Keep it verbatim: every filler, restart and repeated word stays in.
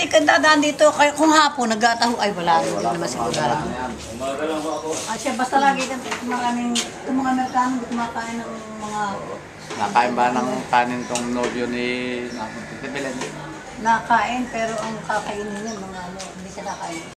hindi ka dadaan dito. Kaya kung hapon, nagataho, ay wala. Ay, Hindi wala naman po, siguro. wala na yan. Umaga lang po ako. Ah, siya basta lagi ka kumakain, itong mga Amerikano, hindi kumakain ng mga Nakain ba ng kanin tong nobyo ni Tita Belen? nakain, pero ang kakainin niya, mga ano, hindi siya nakain.